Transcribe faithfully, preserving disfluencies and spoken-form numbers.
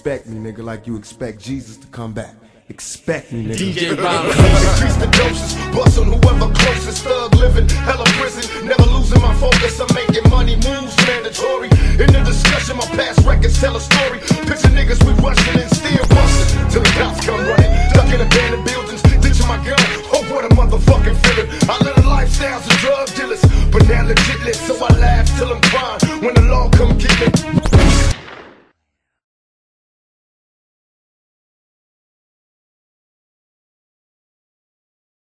expect me, nigga, like you expect Jesus to come back. Expect me, nigga. D J Ron. Increase the doses, bust on whoever closest. Thug living, hella prison, never losing my focus. I'm making money moves mandatory. In the discussion, my past records tell a story.